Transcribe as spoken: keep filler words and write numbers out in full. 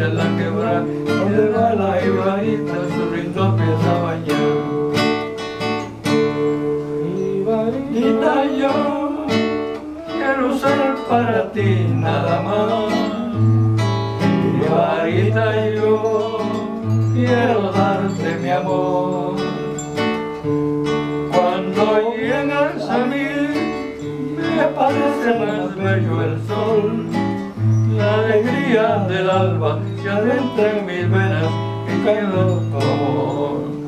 en la quebrada, donde va la Jibarita, su lindo empieza a bañar. Jibarita, yo quiero ser para ti nada más. Jibarita, yo quiero darte mi amor. Cuando llegas a mí, me parece más bello el sol. La alegría del alba se adentra en mis venas y quedo como